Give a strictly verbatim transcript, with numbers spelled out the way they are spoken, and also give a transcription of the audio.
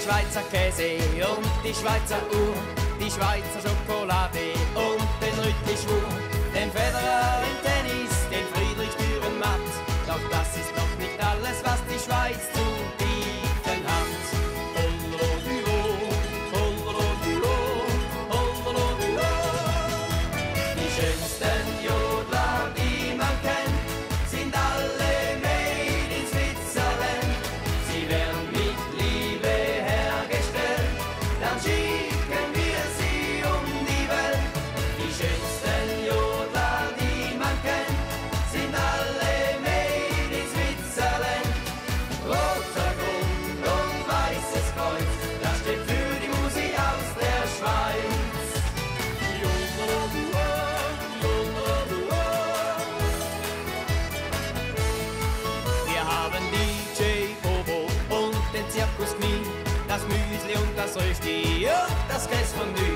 Schweizer Käse und die Schweizer Uhr, die Schweizer Schokolade und den Rütli-Schwur, den Federer im Tennis, den Friedrich Dürrenmatt. Doch das ist noch nicht alles, was die Schweiz zu bieten hat. Hollolo-Dülo, Hollolo-Dülo, Hollolo-Dülo. Die schönsten Jodler, die man kennt, sind alle made in Switzerland. Sie werden mit Liebe hergestellt, dann schicken wir sie um die Welt. Die schönsten Jodler, die man kennt, sind alle made in Switzerland. Roter Grund und weißes Kreuz, das steht für die Musik aus der Schweiz. Wir haben D J Bobo und den Zirkus Knie, das Müsli und das Rösti und das Käsefondue.